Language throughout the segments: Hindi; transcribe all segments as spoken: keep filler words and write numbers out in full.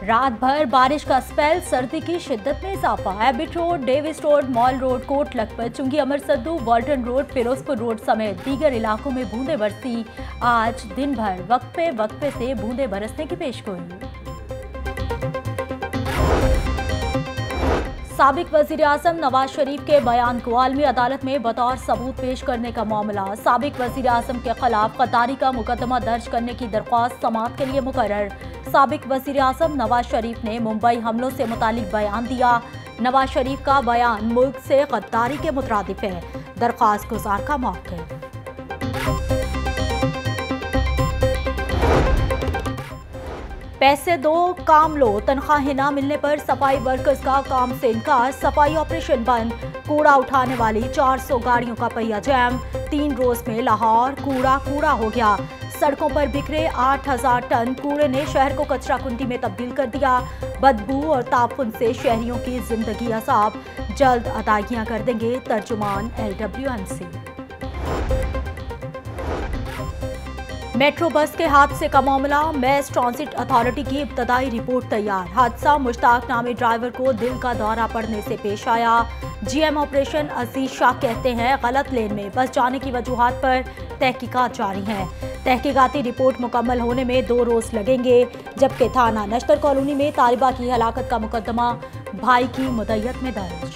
रात भर बारिश का स्पेल, सर्दी की शिद्दत में इजाफा। Abbott road, Davis road, mall road, Kot Lakhpat, Chungi Amar Sidhu, Walton road, Ferozepur road समेत दीगर इलाकों में बूंदें बरसी। आज दिन भर वक्फे वक्फे से बूंदें बरसने की पेशगोई। साबिक वजीर आजम नवाज शरीफ के बयान को आलमी अदालत में बतौर सबूत पेश करने का मामला। साबिक वजीर आजम के खिलाफ गद्दारी का मुकदमा दर्ज करने की दरख्वास्त समाअत के लिए मुकर्रर। साबिक वजीर आजम नवाज शरीफ ने मुंबई हमलों से मुतालिक बयान दिया। नवाज शरीफ का बयान मुल्क से गद्दारी के मुतरादिफ है। दरख्वास्त गुजार का मौक़िफ़। पैसे दो काम लो, तनख्वाहें न मिलने पर सफाई वर्कर्स का काम से इनकार। सफाई ऑपरेशन बंद। कूड़ा उठाने वाली चार सौ गाड़ियों का पहिया जैम। तीन रोज में लाहौर कूड़ा कूड़ा हो गया। सड़कों पर बिखरे आठ हजार टन कूड़े ने शहर को कचरा कुंडी में तब्दील कर दिया। बदबू और ताफुन से शहरियों की जिंदगी अजाब। जल्द अदायगियां कर देंगे तर्जुमान L W M C. Metro bus के हादसे का मामला। मैस ट्रांजिट अथॉरिटी की इब्तदाई रिपोर्ट तैयार। हादसा मुश्ताक नामी ड्राइवर को दिल का दौरा पड़ने से पेश आया। जीएम ऑपरेशन अजीज शाह कहते हैं गलत लेन में बस जाने की वजूहात पर तहकीकात जारी हैं। तहकीकाती रिपोर्ट मुकम्मल होने में दो रोज लगेंगे। जबकि थाना नश्तर कॉलोनी में तालिबा की हलाकत का मुकदमा भाई की मुद्दत में दर्ज।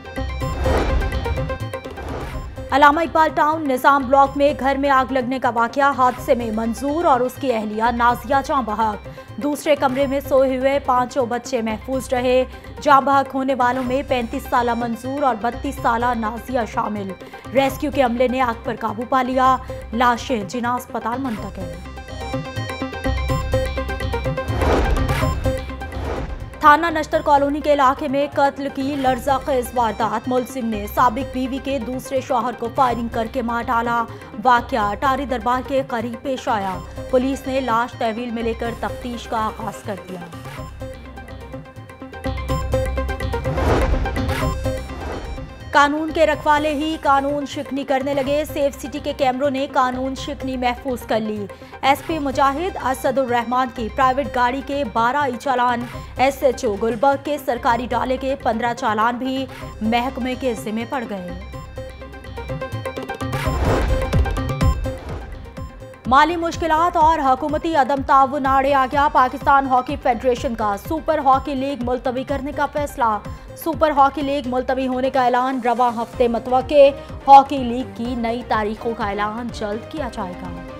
अलामा इकबाल टाउन निजाम ब्लॉक में घर में आग लगने का वाकया। हादसे में मंजूर और उसकी अहलिया नाजिया जाँ बहक। दूसरे कमरे में सोए हुए पांचों बच्चे महफूज रहे। जाँ बहक होने वालों में पैंतीस साला मंजूर और बत्तीस साला नाजिया शामिल। रेस्क्यू के अमले ने आग पर काबू पा लिया। लाशें जिना अस्पताल मुंतकिल। थाना नश्तर कॉलोनी के इलाके में कत्ल की लर्ज़ाखेज़ वारदात। मुलजिम ने साबिक बीवी के दूसरे शौहर को फायरिंग करके मार डाला। वाकया टारी दरबार के करीब पेश आया। पुलिस ने लाश तहवील में लेकर तफ्तीश का आगाज कर दिया। कानून के रखवाले ही कानून शिकनी करने लगे। सेफ सिटी के कैमरों ने कानून शिकनी महफूज कर ली। एसपी मुजाहिद असदुर रहमान की प्राइवेट गाड़ी के बारह ई चालान। एसएचओ गुलबर्ग के सरकारी डाले के पंद्रह चालान भी महकमे के जिम्मे पड़ गए। माली मुश्किलात और हुकूमती अदम ताउन आड़े आ गया। पाकिस्तान हॉकी फेडरेशन का सुपर हॉकी लीग मुलतवी करने का फैसला। सुपर हॉकी लीग मुलतवी होने का ऐलान रवां हफ्ते मतवक्के। हॉकी लीग की नई तारीखों का ऐलान जल्द किया जाएगा।